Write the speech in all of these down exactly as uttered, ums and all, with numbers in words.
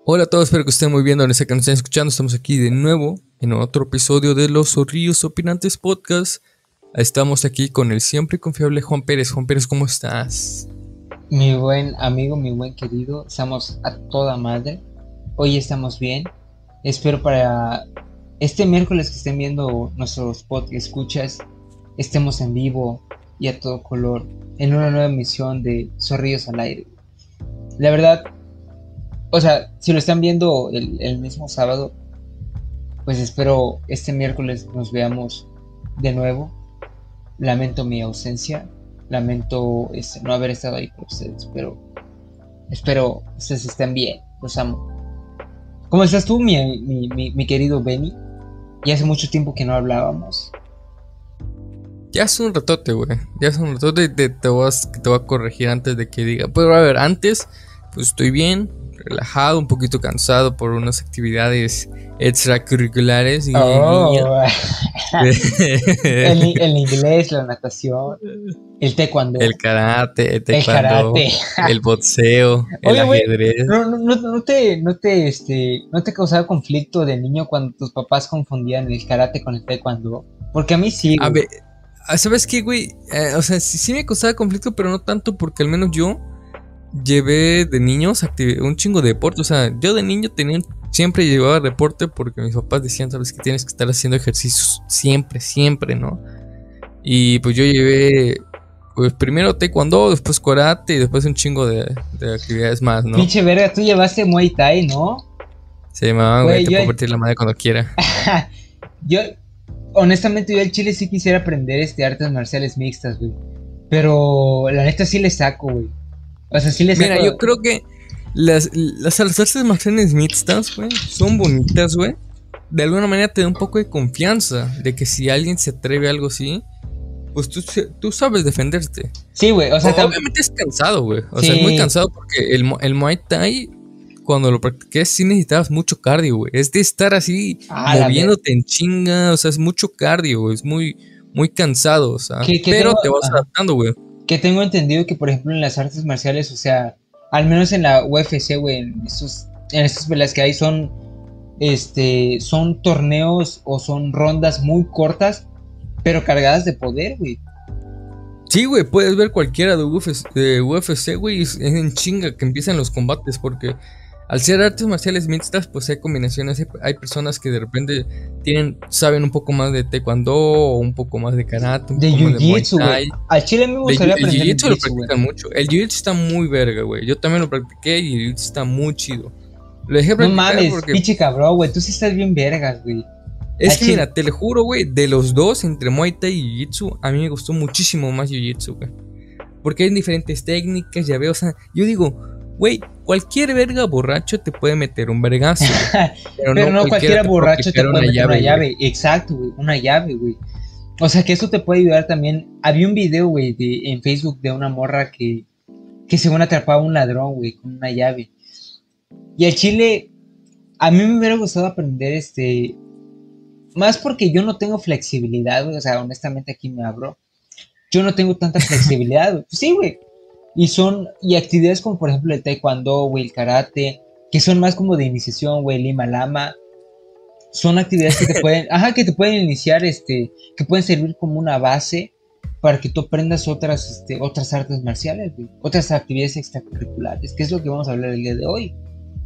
Hola a todos, espero que estén muy bien donde sea que nos estén escuchando. Estamos aquí de nuevo en otro episodio de Los Zorrillos Opinantes Podcast. Estamos aquí con el siempre confiable Juan Pérez. Juan Pérez, ¿cómo estás? Mi buen amigo, mi buen querido, estamos a toda madre. Hoy estamos bien. Espero para este miércoles que estén viendo nuestros podcast escuchas, estemos en vivo y a todo color en una nueva emisión de Zorrillos al Aire. La verdad, o sea, si lo están viendo el, el mismo sábado, pues espero este miércoles nos veamos de nuevo. Lamento mi ausencia, lamento este, no haber estado ahí con ustedes, pero espero ustedes estén bien, los amo. ¿Cómo estás tú, mi, mi, mi, mi querido Benny? Ya hace mucho tiempo que no hablábamos. Ya es un ratote, güey. Ya es un ratote. Te, te, voy a, te voy a corregir antes de que diga. Pero a ver, antes, pues estoy bien, relajado, un poquito cansado por unas actividades extracurriculares. Y Oh, el, el inglés, la natación, el taekwondo, el karate, el el taekwondo, karate. el boxeo, el Oye, güey, ajedrez. no, no, no, no te, no te, este, no te causaba conflicto de niño cuando tus papás confundían el karate con el taekwondo, porque a mí sí, A güey. ver, ¿sabes qué, güey? Eh, o sea, sí, sí me causaba conflicto, pero no tanto porque al menos yo llevé de niños activi- un chingo de deporte. O sea, yo de niño tenía, siempre llevaba deporte porque mis papás decían, sabes que tienes que estar haciendo ejercicios siempre, siempre, ¿no? Y pues yo llevé, pues primero taekwondo, después karate y después un chingo de, de actividades más, ¿no? Pinche verga, tú llevaste Muay Thai, ¿no? Se llamaban, güey, Güey, te yo, puedo partir la madre cuando quiera. yo, honestamente, yo al chile sí quisiera aprender este artes marciales mixtas, güey. Pero la neta sí le saco, güey. O sea, sí le Mira, yo saco. creo que las, las artes marciales mixtas, güey, son bonitas, güey. De alguna manera te da un poco de confianza de que si alguien se atreve a algo así, pues tú, se- tú sabes defenderte. Sí, güey, o sea, O- tam- obviamente es cansado, güey. O sea, es muy sí. cansado porque el, mu- el Muay Thai, cuando lo practiqué, sí necesitabas mucho cardio, güey. Es de estar así Ah, la ver. moviéndote en chinga, o sea, es mucho cardio, güey. Es muy, muy cansado, o sea. Que, que Pero tengo, te vas ajá, adaptando, güey. que tengo entendido que, por ejemplo, en las artes marciales, o sea, al menos en la U F C, güey, en esos, en estas peleas que hay son, este, son torneos o son rondas muy cortas, pero cargadas de poder, güey. Sí, güey, puedes ver cualquiera de U F C, de U F C, güey, es es en chinga que empiezan los combates, porque al ser artes marciales mixtas, pues hay combinaciones, hay, hay personas que de repente tienen, saben un poco más de taekwondo, o un poco más de karate, un De poco más de muay jiu-jitsu, güey. thai. Al chile me De, gustaría jiu- el aprender jiu-jitsu lo jiu-jitsu, güey. practican mucho, el jiu-jitsu está muy verga, güey, yo también lo practiqué y el jiu-jitsu está muy chido. Lo dejé No practicar mames, porque pinche cabrón, güey. Tú sí estás bien vergas, güey. es Al que chile. mira, te lo juro, güey, de los dos, entre muay thai y jiu-jitsu, a mí me gustó muchísimo más jiu-jitsu, güey. Porque hay diferentes técnicas, ya veo, o sea, yo digo, güey, cualquier verga borracho te puede meter un vergazo, güey, pero Pero no no cualquiera cualquiera te puede borracho te aplicar puede una meter una llave, güey. llave. Exacto, güey. Una llave, güey. O sea que eso te puede ayudar también. Había un video, güey, de, en Facebook de una morra que, que según atrapaba a un ladrón, güey, con una llave. Y al chile, a mí me hubiera gustado aprender este. Más porque yo no tengo flexibilidad, güey. O sea, honestamente aquí me abro. Yo no tengo tanta flexibilidad, güey. Pues sí, güey. Y son, y actividades como por ejemplo el taekwondo, güey, el karate, que son más como de iniciación, güey, lima lama, son actividades que te pueden, ajá, que te pueden iniciar, este, que pueden servir como una base para que tú aprendas otras, este, otras artes marciales, güey, otras actividades extracurriculares, que es lo que vamos a hablar el día de hoy.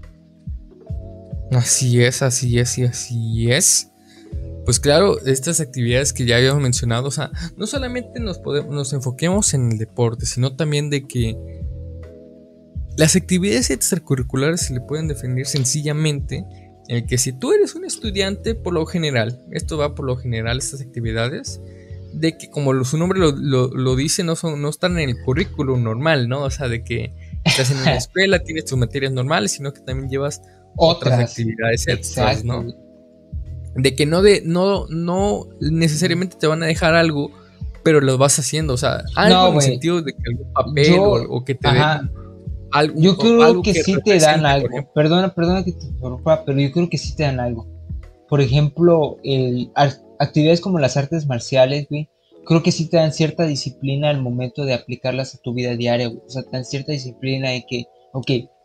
Así es, así es y así es. Pues claro, estas actividades que ya habíamos mencionado, o sea, no solamente nos, podemos, nos enfoquemos en el deporte, sino también de que las actividades extracurriculares se le pueden definir sencillamente en el que si tú eres un estudiante, por lo general, esto va por lo general, estas actividades, de que como lo- su nombre lo, lo- lo dice, no, son, no están en el currículum normal, ¿no? O sea, de que estás en una escuela, tienes tus materias normales, sino que también llevas otras Otras, actividades extras, exacto, ¿no? güey. De que no, de, no, no necesariamente te van a dejar algo, pero lo vas haciendo, o sea, algo No, en el güey, sentido de que algún papel o, yo, o que te den ajá, algo, yo o creo algo que que sí te dan represente, por algo, ejemplo. perdona, perdona que te interrumpa, pero yo creo que sí te dan algo. Por ejemplo, el, ar- actividades como las artes marciales, güey, creo que sí te dan cierta disciplina al momento de aplicarlas a tu vida diaria, güey. O sea, te dan cierta disciplina de que, ok,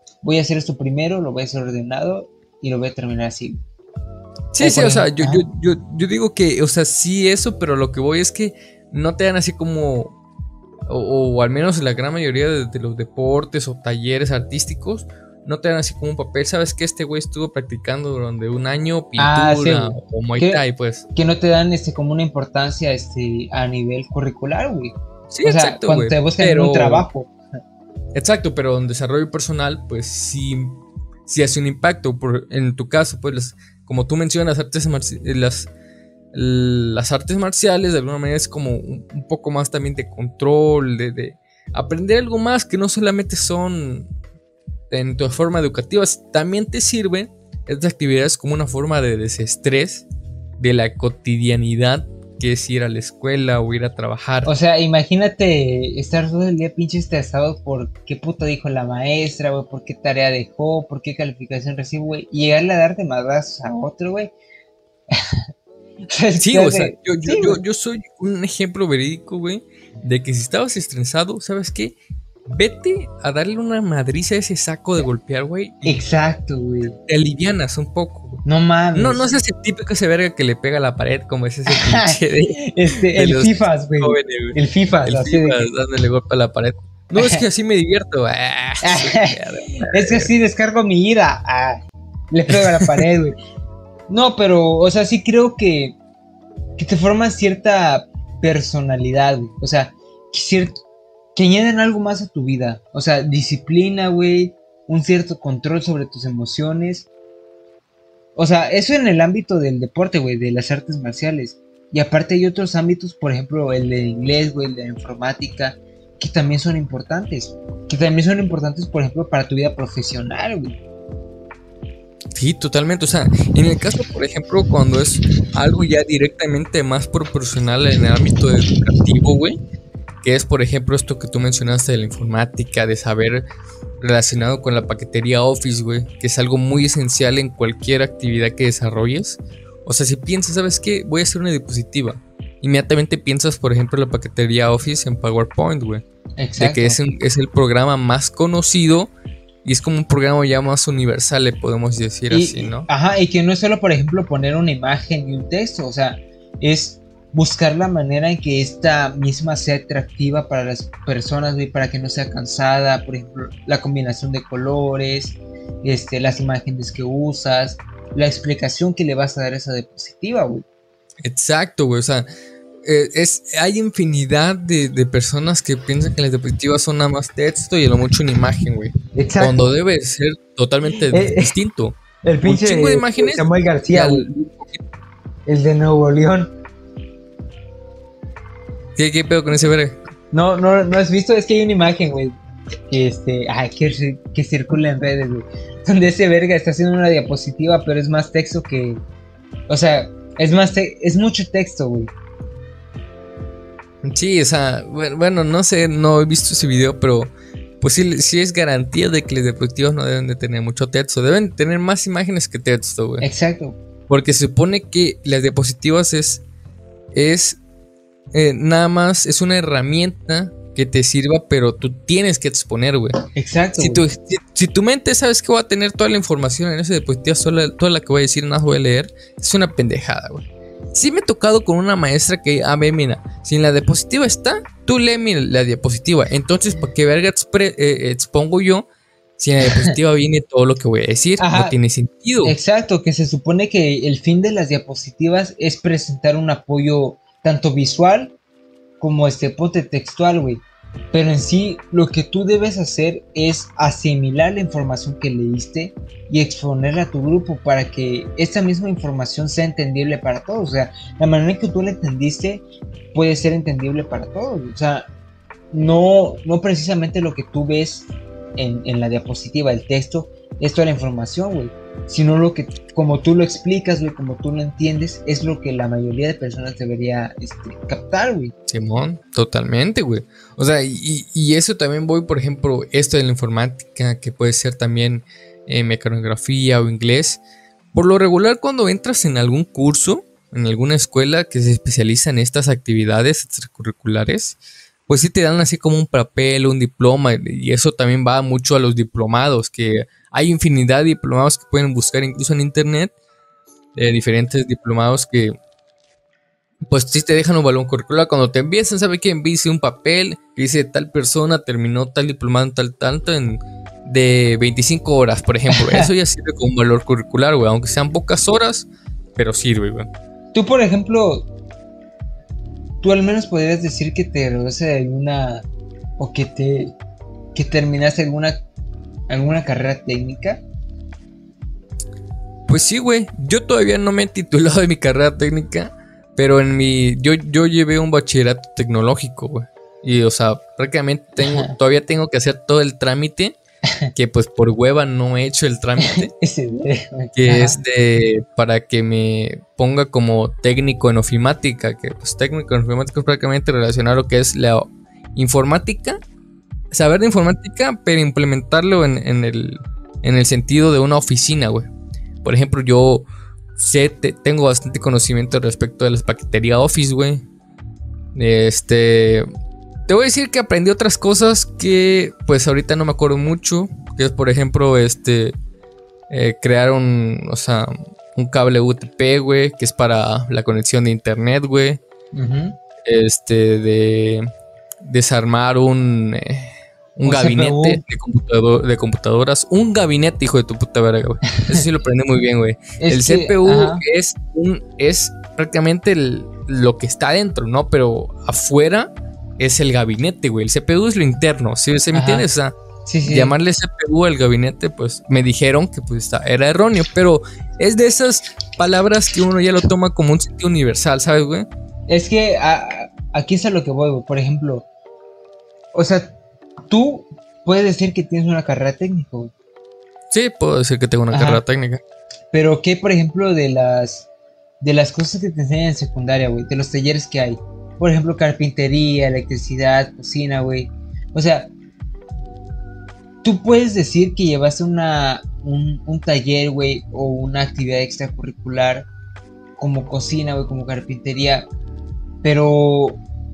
voy a hacer esto primero, lo voy a hacer ordenado y lo voy a terminar así. Sí, O sí, por o sea, ejemplo, yo, ajá. yo, yo, yo digo que, o sea, sí eso, pero lo que voy es que no te dan así como, o, o al menos en la gran mayoría de, de los deportes o talleres artísticos, no te dan así como un papel, sabes que este güey estuvo practicando durante un año Ah, sí, pintura güey. o Muay Que, Thai, pues. que no te dan este como una importancia este a nivel curricular, güey. Sí, O sea, exacto, cuando güey, te buscan en un pero, trabajo. exacto, pero en desarrollo personal, pues sí, sí hace un impacto, por, en tu caso, pues, las- como tú mencionas, artes marci- las las artes marciales de alguna manera es como un, un poco más también de control, de, de aprender algo más que no solamente son en tu forma educativa, también te sirven estas actividades como una forma de desestrés de la cotidianidad que es ir a la escuela o ir a trabajar. O sea, imagínate estar todo el día pinche estresado por qué puto dijo la maestra, güey, por qué tarea dejó, por qué calificación recibe, güey, y llegarle a darte madrazos a otro, güey. O sea, es Sí, que o sea, hace- yo, yo, Sí, yo, güey. yo soy un ejemplo verídico, güey, de que si estabas estresado, ¿sabes qué? Vete a darle una madriza a ese saco de golpear, güey, y Exacto, güey. te alivianas un poco, güey. No No, no mames. es ese típico ese verga que le pega a la pared, como es ese cliché de, Este, de el los FIFAs, güey. jóvenes, güey. El FIFAs, El así FIFA de que. dándole golpe a la pared. No, es que así me divierto. Ah, su perra Es que madre. así descargo mi ira. Ah, le pego a la pared, güey. No, pero, o sea, sí creo que, que te forma cierta personalidad, güey. O sea, que, cier- que añaden algo más a tu vida. O sea, disciplina, güey. Un cierto control sobre tus emociones. O sea, eso en el ámbito del deporte, güey, de las artes marciales. Y aparte hay otros ámbitos, por ejemplo, el de inglés, güey, el de informática, que también son importantes. Que también son importantes, por ejemplo, para tu vida profesional, güey. Sí, totalmente. O sea, en el caso, por ejemplo, cuando es algo ya directamente más proporcional en el ámbito educativo, güey, que es, por ejemplo, esto que tú mencionaste de la informática, de saber relacionado con la paquetería Office, güey, que es algo muy esencial en cualquier actividad que desarrolles. O sea, si piensas, ¿sabes qué? Voy a hacer una diapositiva. Inmediatamente piensas, por ejemplo, en la paquetería Office en PowerPoint, güey. De que es, Exacto. un- es el programa más conocido y es como un programa ya más universal, le podemos decir Y, así, y- ¿no? ajá, y que no es solo, por ejemplo, poner una imagen y un texto, o sea, es buscar la manera en que esta misma sea atractiva para las personas, güey, para que no sea cansada, por ejemplo, la combinación de colores, este, las imágenes que usas, la explicación que le vas a dar a esa diapositiva, güey. Exacto, güey. O sea, eh, es, hay infinidad de, de personas que piensan que las diapositivas son nada más texto y a lo mucho una imagen, güey. Exacto. Cuando debe ser totalmente Eh, eh, distinto. el Un chingo de pinche imágenes Samuel y García, güey, al... el de Nuevo León. ¿Qué, qué pedo con ese verga? No, no, no has visto, es que hay una imagen, güey, que este, ay, que, ci- que circula en redes, güey, donde ese verga está haciendo una diapositiva, pero es más texto que, o sea, es más, te- es mucho texto, güey. Sí, o sea, bueno, bueno, no sé, no he visto ese video, pero pues sí, sí es garantía de que las diapositivas no deben de tener mucho texto. Deben tener más imágenes que texto, güey. Exacto, Porque se supone que las diapositivas es, es eh, nada más, es una herramienta que te sirva, pero tú tienes que exponer, güey. exacto, Si tu, güey. si, si tu mente sabes que va a tener toda la información en esa diapositiva, sola- toda la que voy a decir, nada más voy a leer, es una pendejada, güey. Sí me he tocado con una maestra que, a ver, mira, si en la diapositiva está, tú lee mi- la diapositiva. Entonces, ¿para qué verga expre- eh, expongo yo si en la diapositiva viene todo lo que voy a decir? No Ajá, tiene sentido. exacto, que se supone que el fin de las diapositivas es presentar un apoyo tanto visual como este pote textual, güey. Pero en sí, lo que tú debes hacer es asimilar la información que leíste y exponerla a tu grupo para que esta misma información sea entendible para todos. O sea, la manera en que tú la entendiste puede ser entendible para todos. O sea, no, no precisamente lo que tú ves en, en la diapositiva, el texto, es toda la información, güey. Sino lo que, como tú lo explicas, güey, como tú lo entiendes, es lo que la mayoría de personas debería este, captar, güey. Simón, totalmente, güey. O sea, y, y eso también voy, por ejemplo, esto de la informática, que puede ser también eh, mecanografía o inglés. Por lo regular, cuando entras en algún curso, en alguna escuela que se especializa en estas actividades extracurriculares, pues sí te dan así como un papel, un diploma, y eso también va mucho a los diplomados, que hay infinidad de diplomados que pueden buscar incluso en internet, eh, diferentes diplomados que pues sí te dejan un balón curricular. Cuando te empiezan, ¿sabe qué? Envíe un papel que dice tal persona terminó tal diplomado en tal tanto en de veinticinco horas, por ejemplo. Eso ya sirve como un valor curricular, güey, aunque sean pocas horas, pero sirve, güey. Tú, por ejemplo, tú al menos podrías decir que te graduaste de alguna, o que te que terminaste alguna alguna carrera técnica. Pues sí, güey. Yo todavía no me he titulado de mi carrera técnica, pero en mi yo yo llevé un bachillerato tecnológico, güey. Y o sea, prácticamente tengo todavía tengo que hacer todo el trámite, que pues por hueva no he hecho el trámite. Que es de para que me ponga como técnico en ofimática, que pues técnico en ofimática es prácticamente relacionado a lo que es la informática, saber de informática, pero implementarlo en, en el en el sentido de una oficina, güey. Por ejemplo, yo sé, te, tengo bastante conocimiento respecto de las paquetería Office, güey. Este, te voy a decir que aprendí otras cosas que pues ahorita no me acuerdo mucho, que es por ejemplo este eh, crear un, o sea, un cable U T P, güey, que es para la conexión de internet, güey. Uh-huh. Este, de desarmar un eh, un, un gabinete de, computador, de computadoras. Un gabinete, hijo de tu puta verga, güey. Eso sí lo aprendí muy bien, güey. El que, C P U es un es prácticamente el, lo que está adentro, ¿no? Pero afuera es el gabinete, güey. El C P U es lo interno, ¿sí se me entiende? O sea, sí, sí. Llamarle C P U al gabinete, pues me dijeron que pues era erróneo, pero es de esas palabras que uno ya lo toma como un sentido universal, ¿sabes, güey? Es que a, aquí es a lo que voy, güey. Por ejemplo, o sea, tú puedes decir que tienes una carrera técnica, güey. Sí, puedo decir que tengo una Ajá. carrera técnica. Pero ¿qué, por ejemplo, de las de las cosas que te enseñan en secundaria, güey? De los talleres que hay. Por ejemplo, carpintería, electricidad, cocina, güey. O sea, tú puedes decir que llevaste una, un, un taller, güey, o una actividad extracurricular como cocina, güey, como carpintería, pero...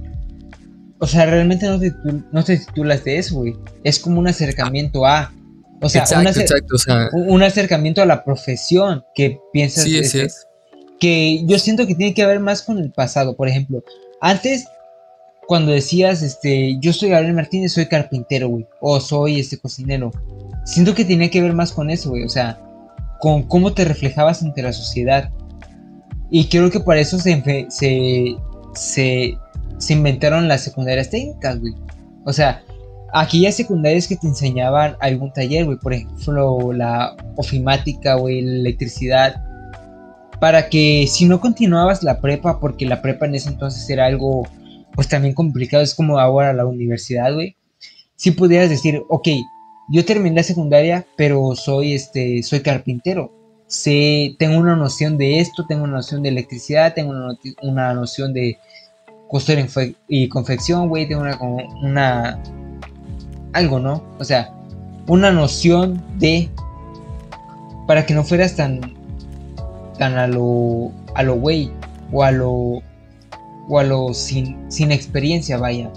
O sea, realmente no te, no te titulas de eso, güey. Es como un acercamiento a... O sea, exacto, un, acer exacto, o sea, un acercamiento a la profesión que piensas... Sí, es, sí es. Que yo siento que tiene que ver más con el pasado. Por ejemplo, antes, cuando decías, este, yo soy Gabriel Martínez, soy carpintero, güey. O soy, este, cocinero. Siento que tenía que ver más con eso, güey. O sea, con cómo te reflejabas ante la sociedad. Y creo que para eso se... se, se se inventaron las secundarias técnicas, güey. O sea, aquellas secundarias que te enseñaban algún taller, güey. Por ejemplo, la ofimática, güey, la electricidad. Para que si no continuabas la prepa, porque la prepa en ese entonces era algo, pues también complicado. Es como ahora la universidad, güey. Si pudieras decir, ok, yo terminé la secundaria, pero soy, este, soy carpintero. Sé, tengo una noción de esto, tengo una noción de electricidad, tengo una, no una noción de... costura y confección, güey, tengo una, una... algo, ¿no? O sea, una noción de... para que no fueras tan... tan a lo... a lo güey, o a lo... o a lo sin, sin experiencia, vaya.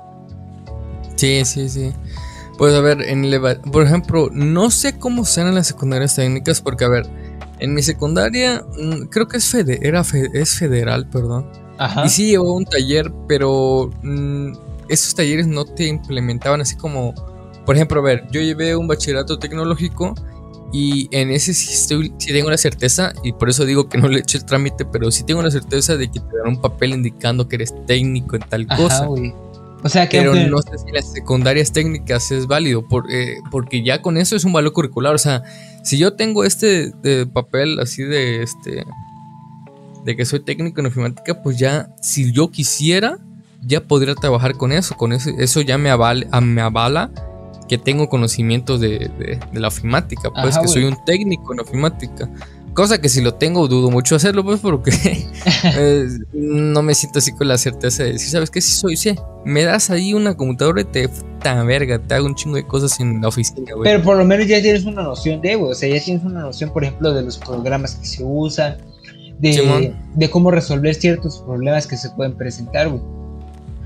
Sí, sí, sí. Pues a ver, en el, por ejemplo, no sé cómo sean las secundarias técnicas, porque a ver, en mi secundaria, creo que es, fede, era fe, es federal, perdón. Ajá. Y sí llevó un taller, pero mmm, esos talleres no te implementaban así como... Por ejemplo, a ver, yo llevé un bachillerato tecnológico y en ese sí, estoy, sí tengo la certeza, y por eso digo que no le eché el trámite, pero sí tengo la certeza de que te dan un papel indicando que eres técnico en tal Ajá, cosa. Güey. O sea, que pero aunque... no sé si las secundarias técnicas es válido, por, eh, porque ya con eso es un valor curricular. O sea, si yo tengo este de papel así de este... de que soy técnico en ofimática, pues ya, si yo quisiera, ya podría trabajar con eso, con eso, eso ya me avala, me avala que tengo conocimientos de, de, de la ofimática, pues. Ajá, que güey. Soy un técnico en ofimática, cosa que si lo tengo dudo mucho hacerlo, pues, porque eh, no me siento así con la certeza de decir, ¿sabes qué? Si soy, sí, me das ahí una computadora y te, tan verga, te hago un chingo de cosas en la oficina, güey. Pero por lo menos ya tienes una noción de, güey, o sea, ya tienes una noción, por ejemplo, de los programas que se usan, De, de cómo resolver ciertos problemas que se pueden presentar, güey.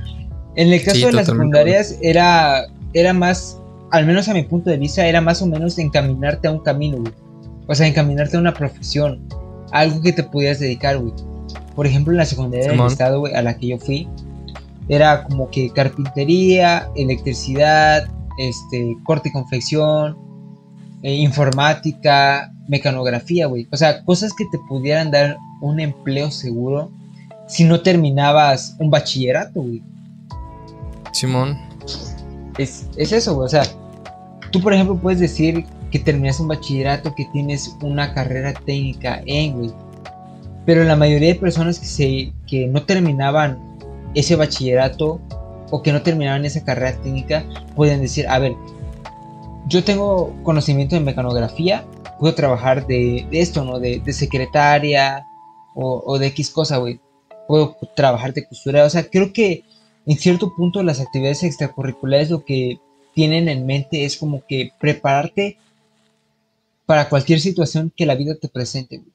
En el caso Sí, de las totalmente, güey. secundarias era, era más, al menos a mi punto de vista, era más o menos encaminarte a un camino, güey. O sea, encaminarte a una profesión, algo que te pudieras dedicar, güey. Por ejemplo, en la secundaria del Simón, estado, güey, a la que yo fui, era como que carpintería, electricidad, este, corte y confección, eh, informática, mecanografía, güey. O sea, cosas que te pudieran dar un empleo seguro si no terminabas un bachillerato, güey. Simón. Es, es eso, güey. O sea, tú, por ejemplo, puedes decir que terminaste un bachillerato, que tienes una carrera técnica en, güey. Pero la mayoría de personas que, se, que no terminaban ese bachillerato o que no terminaban esa carrera técnica, pueden decir, a ver, yo tengo conocimiento de mecanografía, puedo trabajar de, de esto, ¿no? De, de secretaria o, o de X cosa, güey. Puedo trabajar de costura. O sea, creo que en cierto punto las actividades extracurriculares lo que tienen en mente es como que prepararte para cualquier situación que la vida te presente, güey.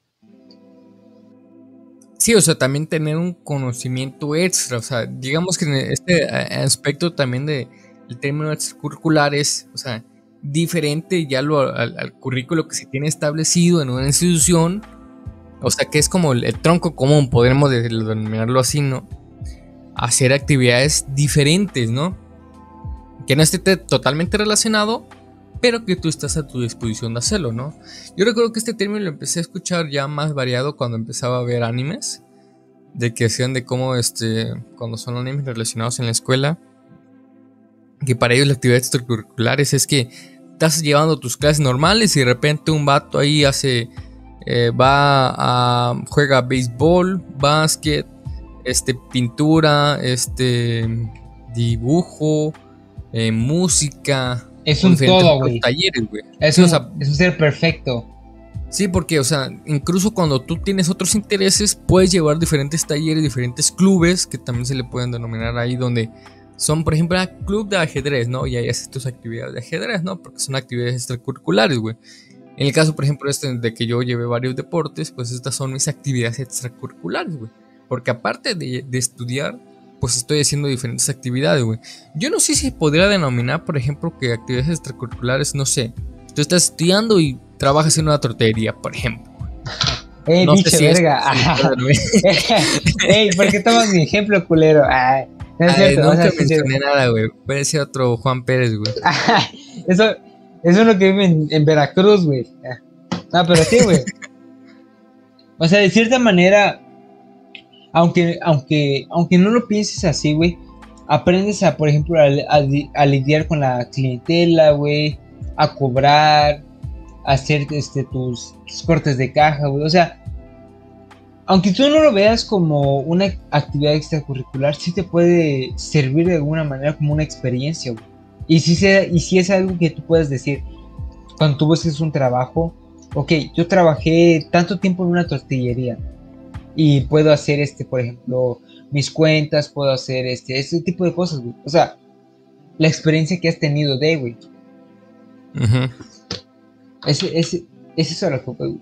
Sí, o sea, también tener un conocimiento extra, o sea, digamos que en este a- aspecto también de el término extracurricular es, o sea, diferente ya lo, al, al currículo que se tiene establecido en una institución, o sea, que es como el, el tronco común, podríamos de- denominarlo así, ¿no? Hacer actividades diferentes, ¿no? Que no esté te- totalmente relacionado, pero que tú estás a tu disposición de hacerlo, ¿no? Yo recuerdo que este término lo empecé a escuchar ya más variado cuando empezaba a ver animes, de que hacían de cómo, este, cuando son animes relacionados en la escuela, que para ellos la actividad extracurriculares es que estás llevando tus clases normales y de repente un vato ahí hace, eh, va a, juega béisbol, básquet, este, pintura, este, dibujo, eh, música Es o un diferentes todo, otros güey. talleres, güey. Es Sí, o un, sea, es un ser perfecto. sí, porque, o sea, incluso cuando tú tienes otros intereses, puedes llevar diferentes talleres, diferentes clubes, que también se le pueden denominar ahí, donde son, por ejemplo, el club de ajedrez, ¿no? Y ahí haces tus actividades de ajedrez, ¿no? Porque son actividades extracurriculares, güey. En el caso, por ejemplo, este de que yo llevé varios deportes, pues estas son mis actividades extracurriculares, güey. Porque aparte de, de estudiar, pues estoy haciendo diferentes actividades, güey. Yo no sé si podría denominar, por ejemplo, que actividades extracurriculares, no sé. Tú estás estudiando y trabajas en una tortería, por ejemplo. Ey, No sé pinche si eso verga. se le puede denominar. Ey, ¿por qué tomas mi ejemplo, culero? Ay, no es Ay, cierto, o sea, nunca sí, sí. mencioné nada, güey. Puede ser otro Juan Pérez, güey. Eso, eso es lo que vive en, en Veracruz, güey. No, pero sí, güey. O sea, de cierta manera, aunque, aunque, aunque no lo pienses así, güey, aprendes a, por ejemplo, a, a, a lidiar con la clientela, güey, a cobrar, a hacer este, tus, tus cortes de caja, güey. O sea, aunque tú no lo veas como una actividad extracurricular, sí te puede servir de alguna manera como una experiencia, güey. Y si, sea, y si es algo que tú puedes decir, cuando tú busques un trabajo, ok, yo trabajé tanto tiempo en una tortillería y puedo hacer, este, por ejemplo, mis cuentas, puedo hacer este, este tipo de cosas, güey. O sea, la experiencia que has tenido de, güey. Ujú. Es, es, es eso lo que, güey.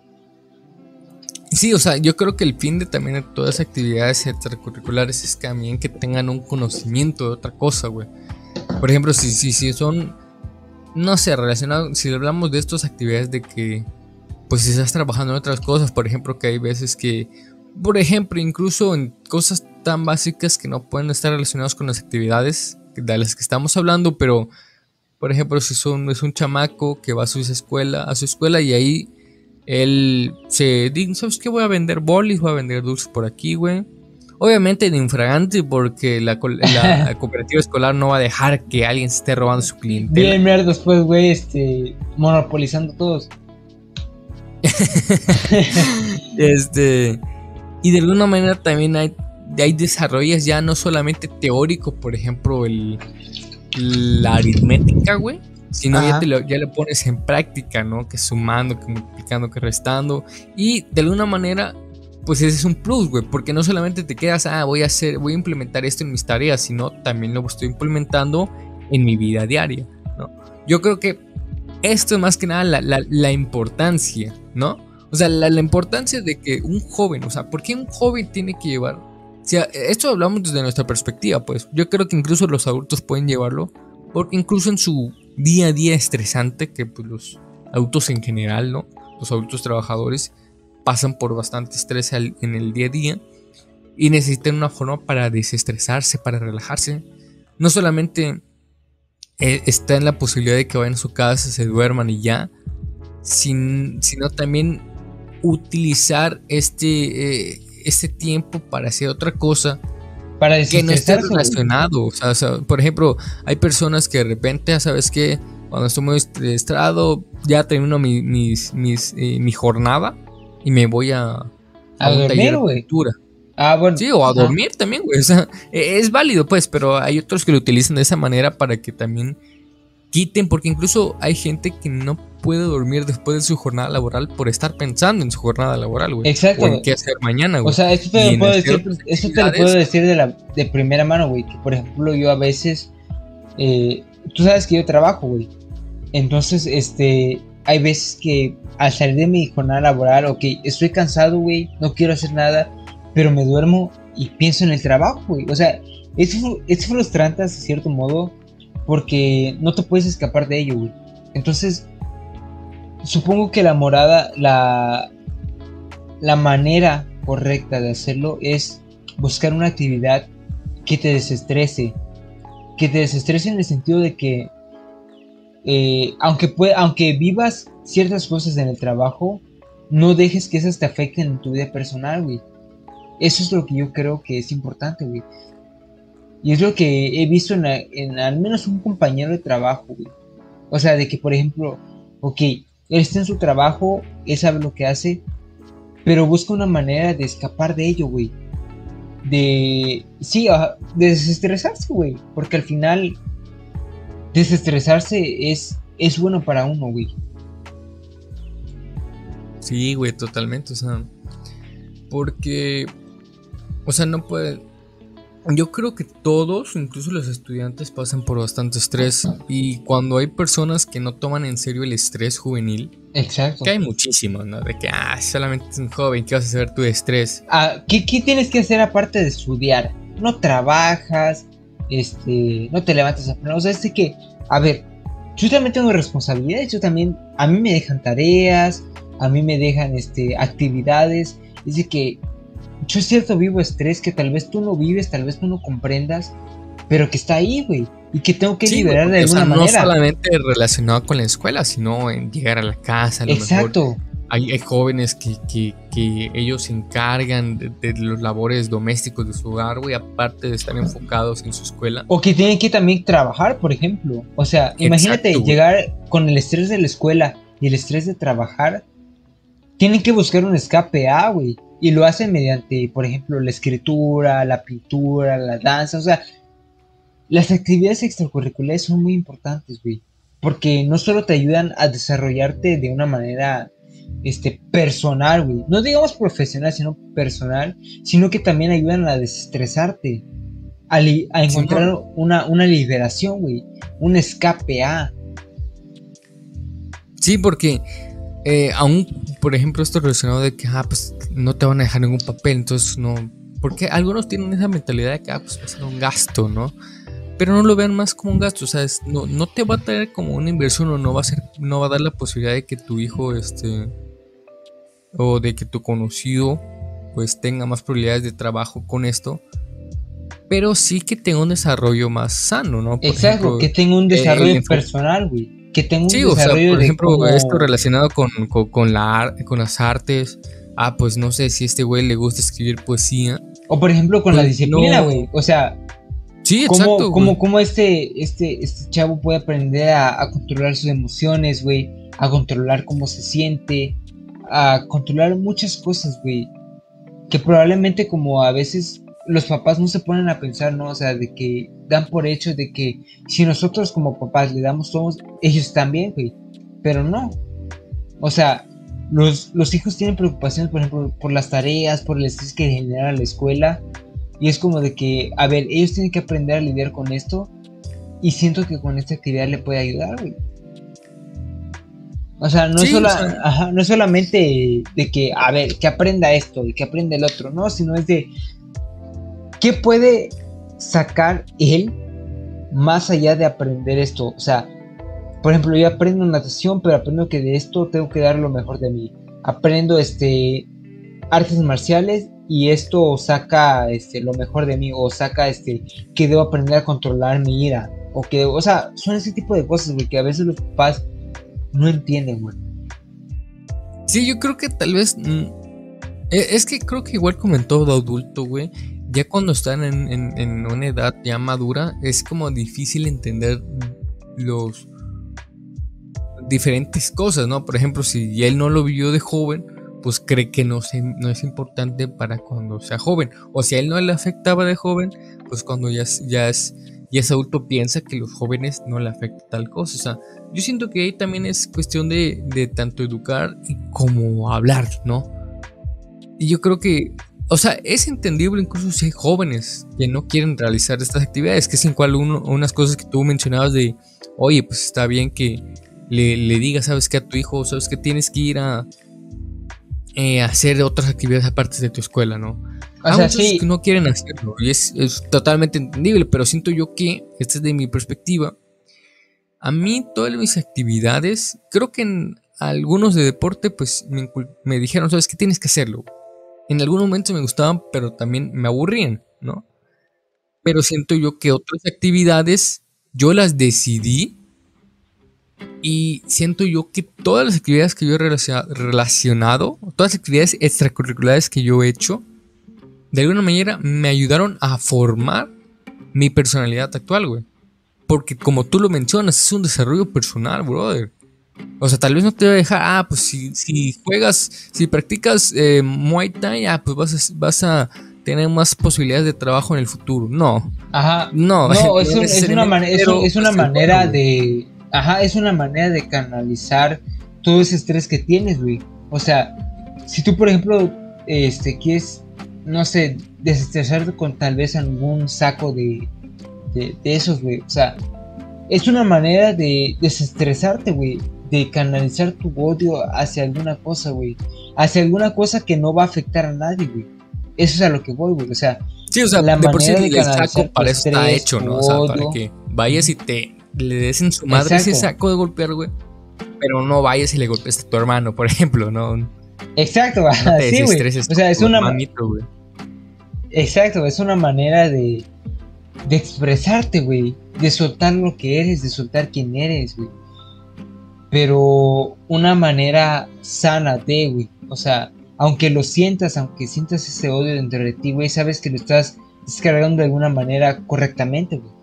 Sí, o sea, yo creo que el fin de también de todas las actividades extracurriculares es que también que tengan un conocimiento de otra cosa, güey. Por ejemplo, si, si, si son, no sé, relacionado, si hablamos de estas actividades de que, pues si estás trabajando en otras cosas, por ejemplo, que hay veces que, por ejemplo, incluso en cosas tan básicas que no pueden estar relacionadas con las actividades de las que estamos hablando, pero, por ejemplo, si son, es un chamaco que va a su escuela, a su escuela y ahí él se dice, ¿sabes qué? Voy a vender bolis, voy a vender dulces por aquí, güey. Obviamente en infragante porque la, co- la cooperativa escolar no va a dejar que alguien se esté robando su clientela. Bien, mer, después, güey, este, monopolizando todos. Este, y de alguna manera también hay, hay desarrollos ya no solamente teórico, por ejemplo, el, la aritmética, güey, sino ya, te Ajá. lo, ya le pones en práctica, ¿no? Que sumando, que multiplicando, que restando. Y de alguna manera, pues ese es un plus, güey, porque no solamente te quedas, ah, voy a hacer, voy a implementar esto en mis tareas, sino también lo estoy implementando en mi vida diaria, ¿no? Yo creo que esto es más que nada la, la, la importancia, ¿no? O sea, la, la importancia de que un joven, o sea, ¿por qué un joven tiene que llevar sea, esto hablamos desde nuestra perspectiva, pues. Yo creo que incluso los adultos pueden llevarlo, porque incluso en su día a día estresante, que pues los adultos en general, ¿no? Los adultos trabajadores pasan por bastante estrés al, en el día a día y necesitan una forma para desestresarse, para relajarse. No solamente eh, está en la posibilidad de que vayan a su casa, se duerman y ya, sin, sino también utilizar este, eh, este tiempo para hacer otra cosa Para que no esté desestresarse, güey. relacionado. O sea, o sea, por ejemplo, hay personas que de repente, ¿sabes qué? Cuando estoy muy estresado, ya termino mi, mis, mis, eh, mi jornada y me voy a, a A un taller dormir, de güey. pintura. Ah, bueno. Sí, o a Ajá. dormir también, güey. O sea, e- es válido, pues, pero hay otros que lo utilizan de esa manera para que también quiten, porque incluso hay gente que no puede dormir después de su jornada laboral por estar pensando en su jornada laboral, güey. Exacto, O en güey. qué hacer mañana, O güey. sea, esto Y te lo en puedo hacer decir, otras esto te lo puedo actividades. decir de la de primera mano, güey. Que por ejemplo, yo a veces, eh, tú sabes que yo trabajo, güey. Entonces, este, hay veces que al salir de mi jornada laboral, ok, estoy cansado, güey, no quiero hacer nada, pero me duermo y pienso en el trabajo, güey. O sea, es, fru- es frustrante de cierto modo porque no te puedes escapar de ello, güey. Entonces, supongo que la morada, la, la manera correcta de hacerlo es buscar una actividad que te desestrese, que te desestrese en el sentido de que eh, aunque, pue- aunque vivas ciertas cosas en el trabajo, no dejes que esas te afecten en tu vida personal, güey. Eso es lo que yo creo que es importante, güey. Y es lo que he visto en, la- en al menos un compañero de trabajo, güey. O sea, de que, por ejemplo, ok, él está en su trabajo, él sabe lo que hace, pero busca una manera de escapar de ello, güey. De, sí, ajá, de desestresarse, güey. Porque al final, desestresarse es, es bueno para uno, güey. Sí, güey, totalmente. O sea, porque, o sea, no puede. Yo creo que todos, incluso los estudiantes, pasan por bastante estrés. Y cuando hay personas que no toman en serio el estrés juvenil, Exacto. que hay muchísimos, ¿no? De que, ah, solamente es un joven, ¿qué vas a hacer tú de estrés? Ah, ¿qué, qué tienes que hacer aparte de estudiar? No trabajas, este, no te levantas a pleno. O sea, es de que, a ver, yo también tengo responsabilidades, yo también, a mí me dejan tareas, a mí me dejan, este, actividades. Es de que yo es cierto vivo estrés que tal vez tú no vives, tal vez tú no comprendas, pero que está ahí, güey, y que tengo que Sí, güey, liberar de porque, o sea, alguna no manera. solamente relacionado con la escuela, sino en llegar a la casa, a lo mejor. Exacto. Hay, hay jóvenes que, que, que ellos se encargan de, de los labores domésticos de su hogar, güey, aparte de estar enfocados en su escuela. O que tienen que también trabajar, por ejemplo. O sea, imagínate Exacto, güey. llegar con el estrés de la escuela y el estrés de trabajar. Tienen que buscar un escape A, güey. Y lo hacen mediante, por ejemplo, la escritura, la pintura, la danza. O sea, las actividades extracurriculares son muy importantes, güey. Porque no solo te ayudan a desarrollarte de una manera este, personal, güey. No digamos profesional, sino personal. Sino que también ayudan a desestresarte. A, li- a encontrar Simón. una, una liberación, güey. Un escape A. Sí, porque eh, aún, por ejemplo, esto relacionado de que, ah, pues no te van a dejar ningún papel, entonces no. Porque algunos tienen esa mentalidad de que, ah, pues va a ser un gasto, ¿no? Pero no lo vean más como un gasto, o sea, es- no, no te va a traer como una inversión o no va a ser, no va a dar la posibilidad de que tu hijo, este, o de que tu conocido, pues tenga más probabilidades de trabajo con esto, pero sí que tenga un desarrollo más sano, ¿no? Por Exacto, ejemplo, que tenga un eh, el desarrollo enfoque. personal, güey. Que tenga un Sí, o sea, desarrollo por de ejemplo, esto cómo. relacionado con, con, con la, ar- con las artes. Ah, pues no sé si a este güey le gusta escribir poesía. O por ejemplo con la Pues disciplina, no. güey. O sea, Sí, cómo, exacto, cómo, güey. cómo este, este, este chavo puede aprender a, a controlar sus emociones, güey. A controlar cómo se siente. A controlar muchas cosas, güey. Que probablemente como a veces los papás no se ponen a pensar, ¿no? O sea, de que dan por hecho de que si nosotros como papás le damos todo, ellos también, güey. Pero no. O sea, los, los hijos tienen preocupaciones, por ejemplo, por las tareas, por el estrés que genera la escuela. Y es como de que, a ver, ellos tienen que aprender a lidiar con esto. Y siento que con esta actividad le puede ayudar, güey. O sea, no es, Sí, o sola, sea, ajá, no es solamente de que, a ver, que aprenda esto y que aprenda el otro, ¿no? Sino es de, ¿qué puede sacar él más allá de aprender esto? O sea, por ejemplo, yo aprendo natación, pero aprendo que de esto tengo que dar lo mejor de mí. Aprendo este artes marciales y esto saca este lo mejor de mí, o saca este que debo aprender a controlar mi ira, o que, o sea, son ese tipo de cosas, güey, que a veces los papás no entienden, güey. Sí, yo creo que tal vez mm, es que creo que igual como en todo adulto, güey, ya cuando están en, en, en una edad ya madura, es como difícil entender los diferentes cosas, ¿no? Por ejemplo, si él no lo vio de joven, pues cree que no, se, no es importante para cuando sea joven. O si a él no le afectaba de joven, pues cuando ya, es- ya, es, ya es adulto piensa que los jóvenes no le afecta tal cosa. O sea, yo siento que ahí también es cuestión de, de tanto educar y como hablar, ¿no? Y yo creo que, o sea, es entendible incluso si hay jóvenes que no quieren realizar estas actividades, que es en cual uno, unas cosas que tú mencionabas de, oye, pues está bien que le, le digas, sabes que a tu hijo, sabes que tienes que ir a eh, hacer otras actividades aparte de tu escuela, ¿no? O Hay sea, muchos sí, que no quieren hacerlo y es, es totalmente entendible, pero siento yo que, esta es de mi perspectiva, a mí todas mis actividades, creo que en algunos de deporte, pues me, incul- me dijeron, sabes que tienes que hacerlo. En algunos momentos me gustaban, pero también me aburrían, ¿no? Pero siento yo que otras actividades yo las decidí y siento yo que todas las actividades que yo he relaciona- relacionado, todas las actividades extracurriculares que yo he hecho, de alguna manera me ayudaron a formar mi personalidad actual, güey. Porque como tú lo mencionas, es un desarrollo personal, brother. O sea, tal vez no te va a dejar, ah, pues si, si juegas, si practicas eh, Muay Thai, ah, pues vas a, vas a tener más posibilidades de trabajo en el futuro. No, ajá, no, no, no es, un- es una, necesariamente, mane- es, un- pero es una pues es bueno, manera güey. de, ajá, es una manera de canalizar todo ese estrés que tienes, güey. O sea, si tú, por ejemplo, este, quieres, no sé, desestresarte con tal vez algún saco de, de, de esos, güey. O sea, es una manera de desestresarte, güey. De canalizar tu odio hacia alguna cosa, güey. Hacia alguna cosa que no va a afectar a nadie, güey. Eso es a lo que voy, güey. O sea, Sí, o sea, la de por sí manera de el, el saco canalizar tu para eso está estrés, hecho, tu ¿no? O sea, para odio. que vayas y te le des en su madre ese Exacto, saco de golpear, güey. Pero no vayas y le golpes a tu hermano, por ejemplo, no, exacto, no te sí, güey. desestreses O con sea, es tu una, ma- hermanito, güey. exacto, es una manera de, de expresarte, güey. De soltar lo que eres, de soltar quién eres, güey. Pero una manera sana de, güey. O sea, aunque lo sientas, aunque sientas ese odio dentro de ti, güey, sabes que lo estás descargando de alguna manera correctamente, güey.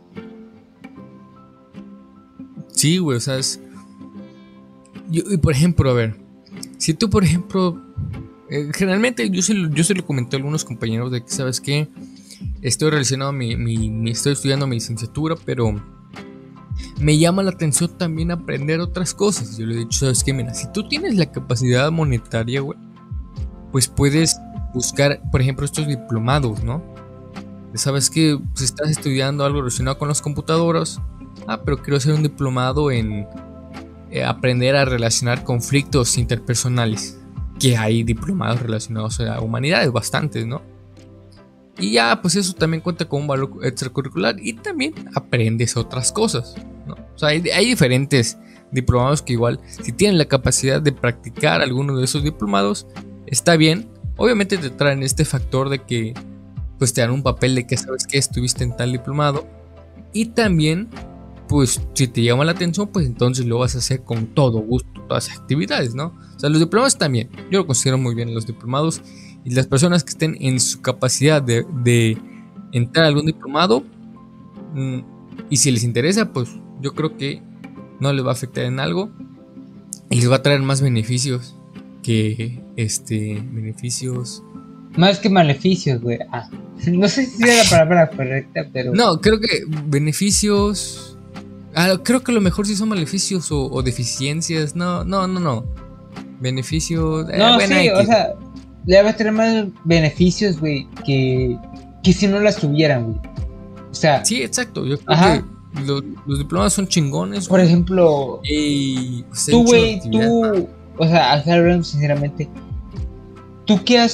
Sí, güey, o sea, es. Yo, y por ejemplo, a ver, si tú, por ejemplo, eh, generalmente yo se, lo- yo se lo comenté a algunos compañeros de que, ¿sabes qué? Estoy relacionado, mi, mi, mi- estoy estudiando mi licenciatura, pero me llama la atención también aprender otras cosas. Yo le he dicho, ¿sabes qué? Mira, si tú tienes la capacidad monetaria, güey, pues puedes buscar, por ejemplo, estos diplomados, ¿no? Sabes que si estás estudiando algo relacionado con las computadoras, ah, pero quiero hacer un diplomado en eh, aprender a relacionar conflictos interpersonales, que hay diplomados relacionados a humanidades, bastantes, ¿no? Y ya, pues eso también cuenta con un valor extracurricular y también aprendes otras cosas, ¿no? O sea, hay, hay diferentes diplomados que igual, si tienen la capacidad de practicar alguno de esos diplomados, está bien. Obviamente te traen este factor de que, pues te dan un papel de que sabes que estuviste en tal diplomado. Y también, pues si te llama la atención, pues entonces lo vas a hacer con todo gusto, todas las actividades, ¿no? O sea, los diplomados también, yo lo considero muy bien los diplomados. Y las personas que estén en su capacidad de, de entrar a algún diplomado, mm, y si les interesa, pues yo creo que no les va a afectar en algo y les va a traer más beneficios que este beneficios. Más que maleficios, güey. Ah, no sé si es la palabra correcta, pero. No, creo que beneficios. Ah, creo que a lo mejor sí son maleficios o, o deficiencias. No, no, no, no. Beneficios. Eh, No, buena sí, o X. sea, le va a tener más beneficios, güey, que, que si no las tuvieran, güey. O sea, Sí, exacto. Yo creo ajá, que lo- los diplomados son chingones, por güey. ejemplo, Y pues, hay tú, un chingo de güey, actividades. tú, o sea, acá hablando sinceramente, ¿tú qué has,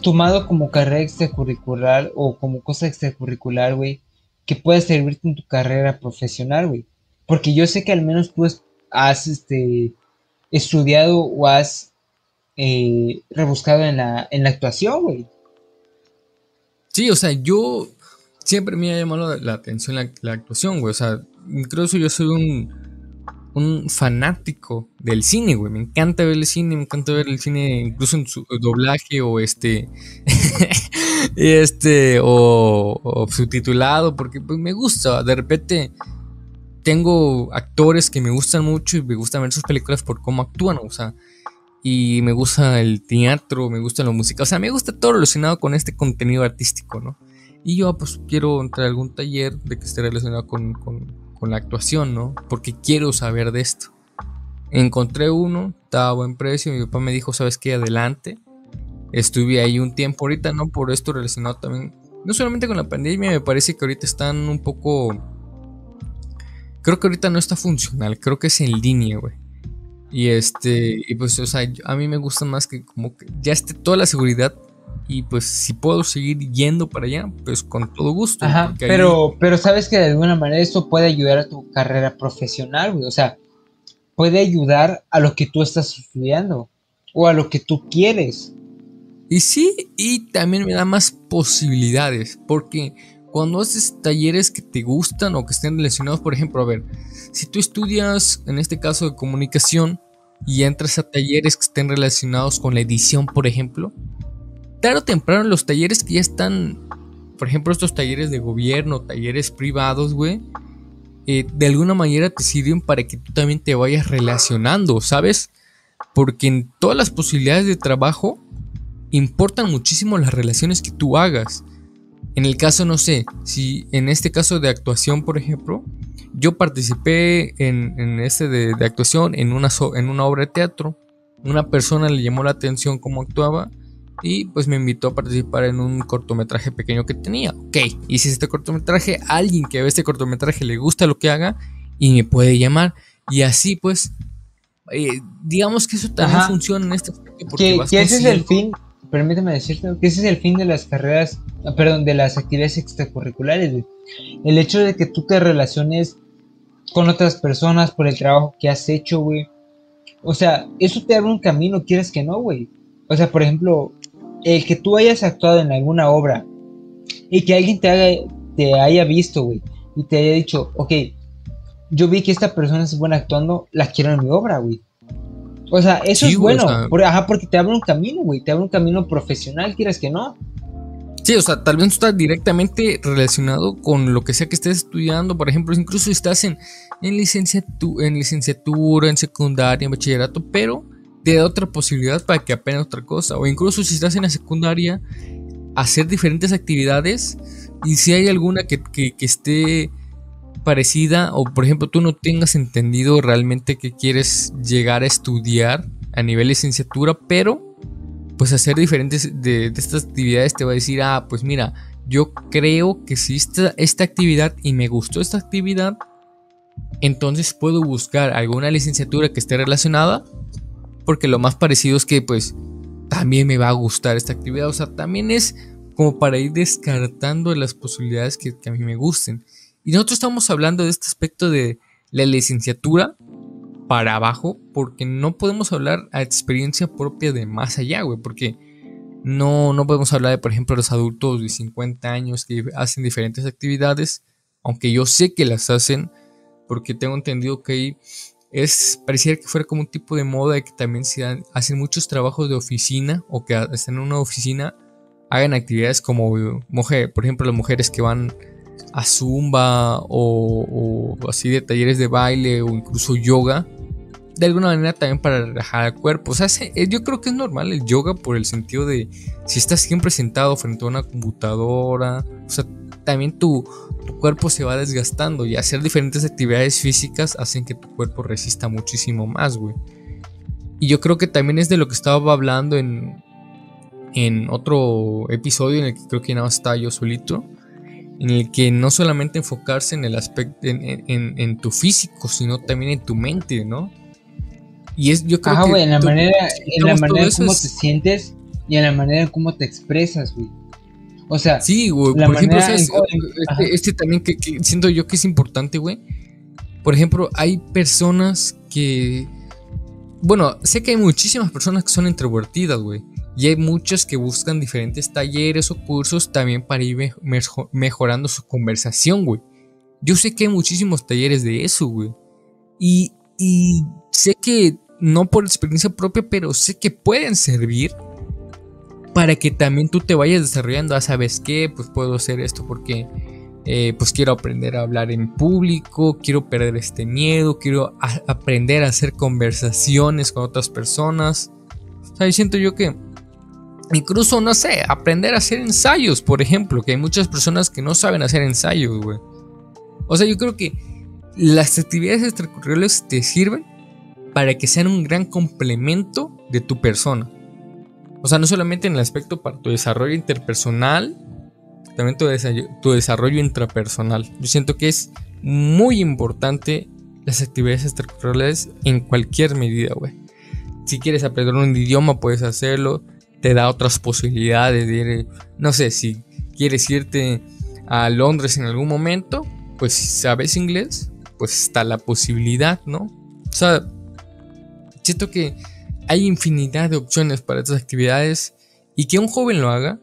tomado como carrera extracurricular o como cosa extracurricular, güey, que pueda servirte en tu carrera profesional, güey? Porque yo sé que al menos tú es- has este, estudiado o has eh, rebuscado en la, en la actuación, güey. Sí, o sea, yo siempre me ha llamado la, la atención la, la actuación, güey. O sea, incluso yo soy un, un fanático del cine, güey. Me encanta ver el cine, me encanta ver el cine incluso en su doblaje o este, este, o, o subtitulado, porque pues me gusta. De repente tengo actores que me gustan mucho y me gustan ver sus películas por cómo actúan, o sea, y me gusta el teatro, me gusta la música, o sea, me gusta todo relacionado con este contenido artístico, ¿no? Y yo pues quiero entrar a algún taller de que esté relacionado con, con, con la actuación, ¿no? Porque quiero saber de esto. Encontré uno, estaba a buen precio, mi papá me dijo, ¿sabes qué? Adelante. Estuve ahí un tiempo ahorita, ¿no? Por esto relacionado también, no solamente con la pandemia, me parece que ahorita están un poco... Creo que ahorita no está funcional, creo que es en línea, güey. Y este, y pues, o sea, yo- a mí me gusta más que como que ya esté toda la seguridad. Y pues si puedo seguir yendo para allá, pues con todo gusto, güey, Ajá, porque ahí, pero, pero sabes que de alguna manera esto puede ayudar a tu carrera profesional, güey. O sea, puede ayudar a lo que tú estás estudiando o a lo que tú quieres. y sí, y también me da más posibilidades, porque cuando haces talleres que te gustan o que estén relacionados, por ejemplo, a ver, si tú estudias, en este caso de comunicación, y entras a talleres que estén relacionados con la edición, por ejemplo, tarde o temprano los talleres que ya están, por ejemplo, estos talleres de gobierno, talleres privados, güey, eh, de alguna manera te sirven para que tú también te vayas relacionando, ¿sabes? Porque en todas las posibilidades de trabajo importan muchísimo las relaciones que tú hagas. En el caso, no sé, si en este caso de actuación, por ejemplo, yo participé en, en este de, de actuación en una, so- en una obra de teatro. Una persona le llamó la atención cómo actuaba y pues me invitó a participar en un cortometraje pequeño que tenía. Ok, hice este cortometraje, a alguien que ve este cortometraje le gusta lo que haga y me puede llamar. Y así pues, eh, digamos que eso también Ajá, funciona en este aspecto porque que, vas que ese es el consiguiendo... fin, permíteme decirte, que ese es el fin de las carreras, ah, perdón, de las actividades extracurriculares, güey. El hecho de que tú te relaciones con otras personas por el trabajo que has hecho, güey. O sea, eso te abre un camino, quieres que no, güey. O sea, por ejemplo, el que tú hayas actuado en alguna obra y que alguien te haga, te haya visto, güey, y te haya dicho, ok, yo vi que esta persona es buena actuando, la quiero en mi obra, güey. O sea, eso Sí, es güey, o bueno, sea, por, ajá, porque te abre un camino, güey, te abre un camino profesional, quieres que no. sí, o sea, tal vez no está directamente relacionado con lo que sea que estés estudiando. Por ejemplo, incluso si estás en, en, licenciatu- en licenciatura, en secundaria, en bachillerato, pero te da otra posibilidad para que aprendas otra cosa. O incluso si estás en la secundaria, hacer diferentes actividades. Y si hay alguna que, que, que esté parecida, o por ejemplo, tú no tengas entendido realmente que quieres llegar a estudiar a nivel licenciatura, pero pues hacer diferentes de, de estas actividades te va a decir, ah, pues mira, yo creo que si esta, esta actividad y me gustó esta actividad, entonces puedo buscar alguna licenciatura que esté relacionada, porque lo más parecido es que pues también me va a gustar esta actividad, o sea, también es como para ir descartando las posibilidades que, que a mí me gusten. Y nosotros estamos hablando de este aspecto de la licenciatura para abajo, porque no podemos hablar a experiencia propia de más allá, güey, porque no, no podemos hablar de, por ejemplo, los adultos de cincuenta años que hacen diferentes actividades, aunque yo sé que las hacen, porque tengo entendido que ahí es, pareciera que fuera como un tipo de moda de que también se dan- hacen muchos trabajos de oficina o que están en una oficina, hagan actividades como, mujer, por ejemplo, las mujeres que van a Zumba o, o así de talleres de baile o incluso yoga, de alguna manera también para relajar el cuerpo. O sea, se- eh, yo creo que es normal el yoga por el sentido de si estás siempre sentado frente a una computadora, o sea, también tu, tu cuerpo se va desgastando y hacer diferentes actividades físicas hacen que tu cuerpo resista muchísimo más, güey. Y yo creo que también es de lo que estaba hablando en, en otro episodio en el que creo que nada más estaba yo solito, en el que no solamente enfocarse en el aspecto, en, en- en- en tu físico, sino también en tu mente, ¿no? Y es, yo creo Ajá, que güey, en la to- manera, si en la quitamos todo manera en eso cómo te es, sientes y en la manera en cómo te expresas, güey. O sea, sí, güey, la por ejemplo, manera en ¿sabes? cómo- Ajá. Este, este también que, que siento yo que es importante, güey. Por ejemplo, hay personas que... Bueno, sé que hay muchísimas personas que son introvertidas, güey. Y hay muchas que buscan diferentes talleres o cursos también para ir me- mejo- mejorando su conversación, güey. Yo sé que hay muchísimos talleres de eso, güey. Y, y sé que, no por experiencia propia, pero sé que pueden servir para que también tú te vayas desarrollando. Ah, ¿sabes qué? Pues puedo hacer esto porque eh, pues quiero aprender a hablar en público, quiero perder este miedo, quiero a- aprender a hacer conversaciones con otras personas. O sea, siento yo que incluso, no sé, aprender a hacer ensayos, por ejemplo, que hay muchas personas que no saben hacer ensayos, güey. O sea, yo creo que las actividades extracurriculares te sirven para que sean un gran complemento de tu persona. O sea, no solamente en el aspecto para tu desarrollo interpersonal, también tu, desa- tu desarrollo intrapersonal. Yo siento que es muy importante las actividades extracurriculares en cualquier medida, güey. Si quieres aprender un idioma, puedes hacerlo. Te da otras posibilidades de ir, no sé, si quieres irte a Londres en algún momento, pues si sabes inglés, pues está la posibilidad, ¿no? O sea, siento que hay infinidad de opciones para estas actividades y que un joven lo haga.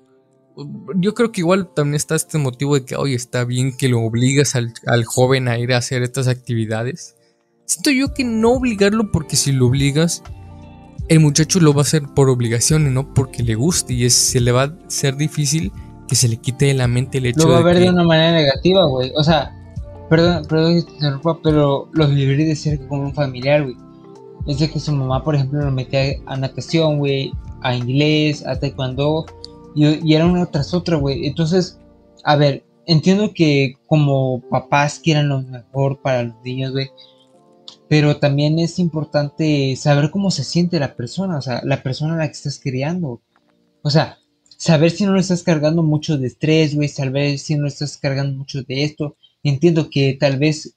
Yo creo que igual también está este motivo de que, oye, está bien que lo obligas al, al joven a ir a hacer estas actividades. Siento yo que no obligarlo, porque si lo obligas, el muchacho lo va a hacer por obligación y no porque le guste, y es, se le va a ser difícil que se le quite de la mente el hecho Lo va a de ver que... de una manera negativa, güey. O sea, perdón, perdón que te interrumpa, pero lo viví de cerca con un familiar, güey. Es de que su mamá, por ejemplo, lo metía a natación, güey, a inglés, a taekwondo, y, y era una tras otra, güey. Entonces, a ver, entiendo que como papás quieran lo mejor para los niños, güey, pero también es importante saber cómo se siente la persona, o sea, la persona a la que estás criando. O sea, saber si no le estás cargando mucho de estrés, güey, saber si no le estás cargando mucho de esto. Entiendo que tal vez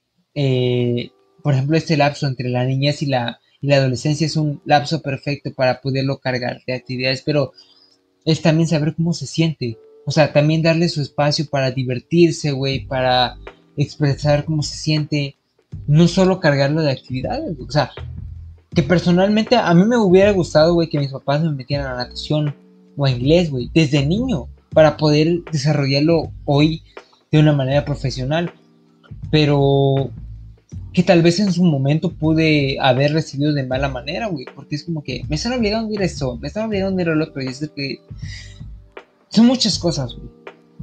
eh, por ejemplo, este lapso entre la niñez y la, y la adolescencia es un lapso perfecto para poderlo cargar de actividades, pero es también saber cómo se siente. O sea, también darle su espacio para divertirse, güey, para expresar cómo se siente. No solo cargarlo de actividades, o sea, que personalmente a mí me hubiera gustado, güey, que mis papás me metieran a natación o a inglés, güey, desde niño, para poder desarrollarlo hoy de una manera profesional. Pero que tal vez en su momento pude haber recibido de mala manera, güey, porque es como que me están obligando a ir a esto, me están obligando a ir a lo otro, y es de que son muchas cosas, güey.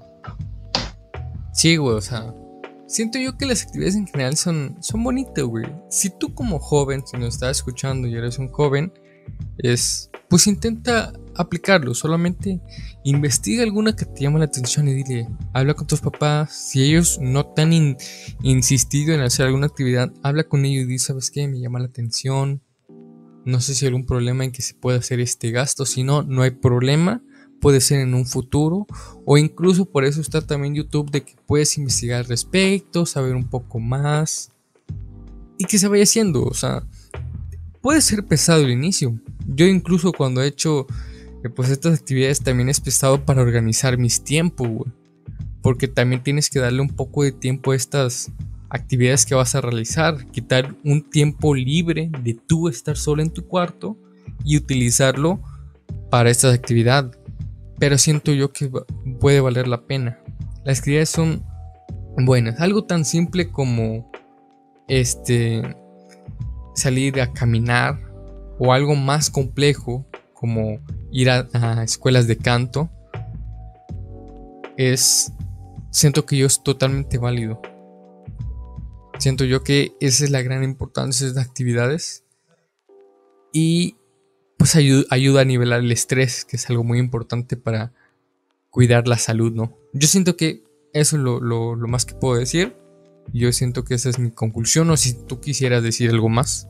Sí, güey, o sea, siento yo que las actividades en general son, son bonitas, güey. Si tú como joven, si nos estás escuchando y eres un joven, es, pues intenta aplicarlo, solamente investiga alguna que te llame la atención y dile, habla con tus papás. Si ellos no te han in- insistido en hacer alguna actividad, habla con ellos y di, ¿sabes qué? Me llama la atención. No sé si hay algún problema en que se pueda hacer este gasto. Si no, no hay problema. Puede ser en un futuro. O incluso por eso está también YouTube, de que puedes investigar al respecto, saber un poco más. Y que se vaya haciendo. O sea, puede ser pesado el inicio. Yo incluso cuando he hecho eh, pues estas actividades también es pesado para organizar mis tiempos, güey. Porque también tienes que darle un poco de tiempo a estas actividades que vas a realizar. Quitar un tiempo libre de tú estar solo en tu cuarto y utilizarlo para estas actividades. Pero siento yo que va- puede valer la pena. Las actividades son buenas. Algo tan simple como este salir a caminar, o algo más complejo como ir a, a escuelas de canto, es, siento que yo es totalmente válido. Siento yo que esa es la gran importancia de estas actividades, y pues ayuda, ayuda a nivelar el estrés, que es algo muy importante para cuidar la salud, ¿no? Yo siento que eso es lo, lo, lo más que puedo decir. Yo siento que esa es mi conclusión, o si tú quisieras decir algo más.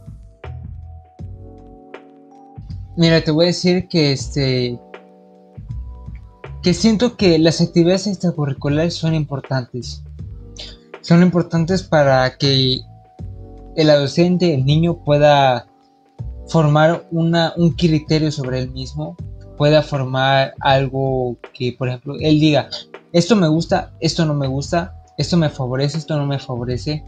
Mira, te voy a decir que este que siento que las actividades extracurriculares son importantes. Son importantes para que el adolescente, el niño pueda formar una, un criterio sobre él mismo, pueda formar algo que, por ejemplo, él diga, esto me gusta, esto no me gusta, esto me favorece, esto no me favorece.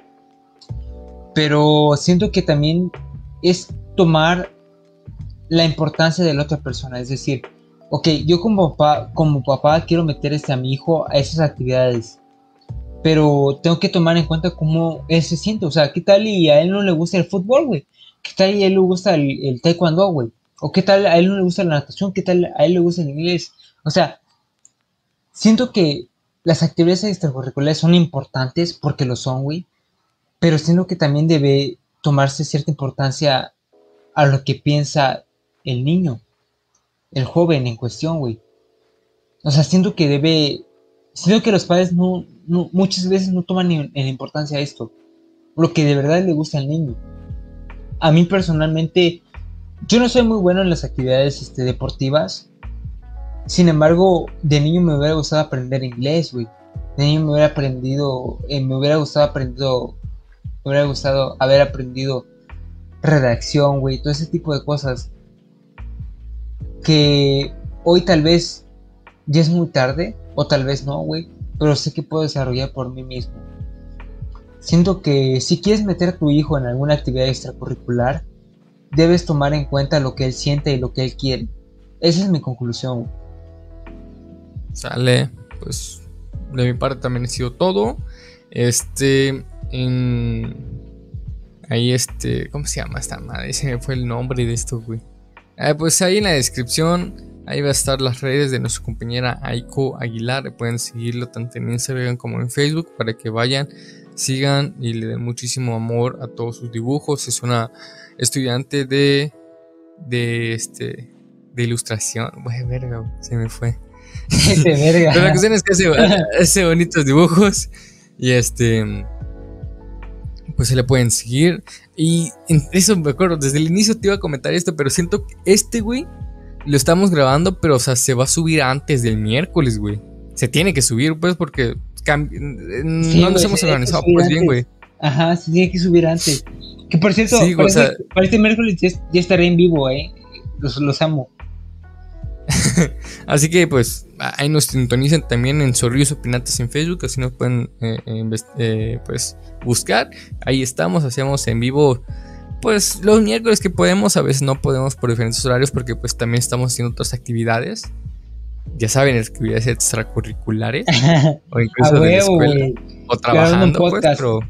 Pero siento que también es tomar la importancia de la otra persona, es decir, ok, yo como papá, como papá quiero meter este a mi hijo a esas actividades, pero tengo que tomar en cuenta cómo él se siente, o sea, qué tal y a él no le gusta el fútbol, güey, qué tal y a él le gusta el, el taekwondo, güey, o qué tal a él no le gusta la natación, qué tal a él le gusta el inglés, o sea, siento que las actividades extracurriculares son importantes porque lo son, güey, pero siento que también debe tomarse cierta importancia a lo que piensa el niño, el joven en cuestión, güey. O sea, siento que debe, siento que los padres no, no muchas veces no toman en, en importancia esto, lo que de verdad le gusta al niño. A mí personalmente, yo no soy muy bueno en las actividades este, deportivas. Sin embargo, de niño me hubiera gustado aprender inglés, güey. De niño me hubiera aprendido, eh, me hubiera gustado aprendido, me hubiera gustado haber aprendido redacción, güey, todo ese tipo de cosas que hoy tal vez ya es muy tarde, o tal vez no, güey, pero sé que puedo desarrollar por mí mismo. Siento que si quieres meter a tu hijo en alguna actividad extracurricular, debes tomar en cuenta lo que él siente y lo que él quiere. Esa es mi conclusión. Sale, pues de mi parte también ha sido todo. Este, en... Ahí este, ¿cómo se llama esta madre? Ese me fue el nombre de esto, güey. Ah, pues ahí en la descripción, ahí va a estar las redes de nuestra compañera Aiko Aguilar. Pueden seguirlo tanto en Instagram como en Facebook para que vayan, sigan y le den muchísimo amor a todos sus dibujos. Es una estudiante de, de este, de ilustración. Güey, verga, güey, se me fue. Ese verga. Pero la cuestión es que hace, hace bonitos dibujos y este, pues se le pueden seguir. Y en eso me acuerdo, desde el inicio te iba a comentar esto, pero siento que este, güey, lo estamos grabando, pero o sea, se va a subir antes del miércoles, güey. Se tiene que subir, pues, porque cambi- Sí, no nos güey, hemos se tiene que organizado, subir pues bien, antes. güey. Ajá, se tiene que subir antes. Que por cierto, Sí, para, o sea, este, para este miércoles ya, ya estaré en vivo, eh. Los, los amo. así que pues ahí nos sintonicen también en Zorrillos Opinantes en Facebook, así nos pueden eh, invest- eh, pues buscar. Ahí estamos, hacemos en vivo pues los miércoles que podemos, a veces no podemos por diferentes horarios porque pues también estamos haciendo otras actividades. Ya saben, actividades extracurriculares o A incluso de la huevo, escuela güey. o Grabando un trabajando, pues, podcast. pero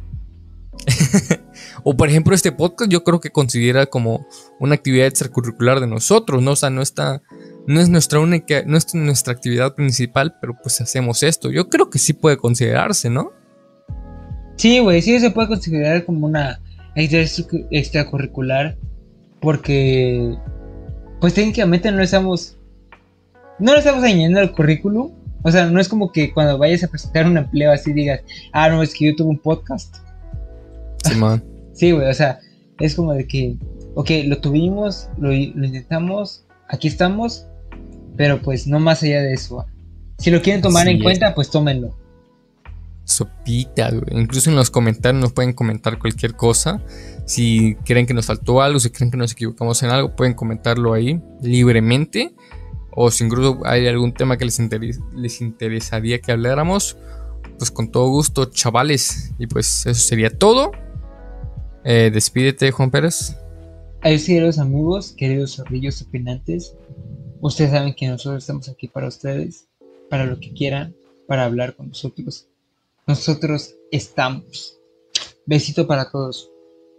o por ejemplo este podcast yo creo que considera como una actividad extracurricular de nosotros, ¿no? O sea, no está, no es nuestra única, no es nuestra actividad principal, pero pues hacemos esto. Yo creo que sí puede considerarse, ¿no? Sí, güey, sí se puede considerar como una actividad extracurricular porque, pues técnicamente no estamos, no le estamos añadiendo al currículum. O sea, no es como que cuando vayas a presentar un empleo así digas, ah, no, es que yo tuve un podcast. Sí, man. Sí, güey, o sea, es como de que, ok, lo tuvimos, lo, lo intentamos, aquí estamos, pero pues no más allá de eso. Si lo quieren tomar Así en es. cuenta, pues tómenlo. Sopita, güey. Incluso en los comentarios nos pueden comentar cualquier cosa. Si creen que nos faltó algo, si creen que nos equivocamos en algo, pueden comentarlo ahí libremente. O si incluso hay algún tema que les, interes- les interesaría que habláramos, pues con todo gusto, chavales. Y pues eso sería todo. Eh, despídete, Juan Pérez. Ahí sí, queridos amigos, queridos zorrillos opinantes, ustedes saben que nosotros estamos aquí para ustedes, para lo que quieran, para hablar con nosotros. Nosotros estamos. Besito para todos.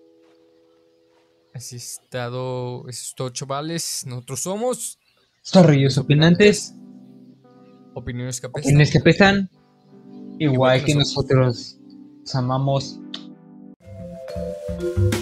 Así es estado, eso es todo, chavales. Nosotros somos Zorrillos opinantes, Opiniones que apestan. opiniones que pesan, igual, Igual que que nosotros. nosotros. Los amamos.